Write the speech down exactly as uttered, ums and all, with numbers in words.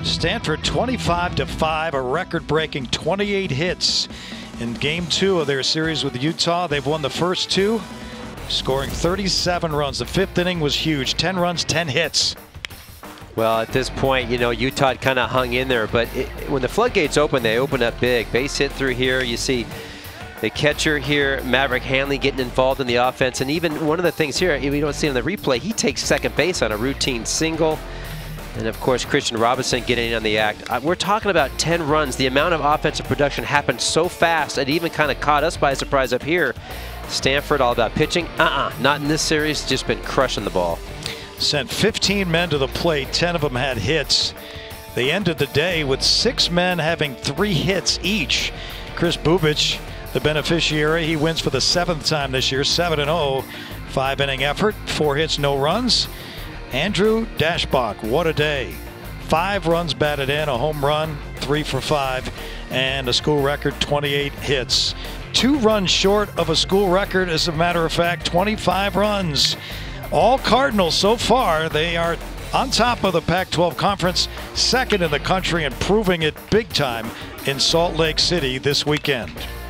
Stanford twenty-five to five, a record-breaking twenty-eight hits in game two of their series with Utah. They've won the first two, scoring thirty-seven runs. The fifth inning was huge. ten runs, ten hits. Well, at this point, you know, Utah kind of hung in there, but it, when the floodgates open, they open up big. Base hit through here. You see the catcher here, Maverick Hanley, getting involved in the offense. And even one of the things here, we don't see on the replay, he takes second base on a routine single. And of course, Christian Robinson getting in on the act. Uh, we're talking about ten runs. The amount of offensive production happened so fast, it even kind of caught us by surprise up here. Stanford all about pitching. Uh-uh, not in this series, just been crushing the ball. Sent fifteen men to the plate, ten of them had hits. They ended the day with six men having three hits each. Chris Bubich, the beneficiary, he wins for the seventh time this year, seven and oh. Five inning effort, four hits, no runs. Andrew Dashbach, what a day. Five runs batted in, a home run, three for five, and a school record twenty-eight hits. Two runs short of a school record, as a matter of fact, twenty-five runs. All Cardinals so far. They are on top of the Pac twelve Conference, second in the country, and proving it big time in Salt Lake City this weekend.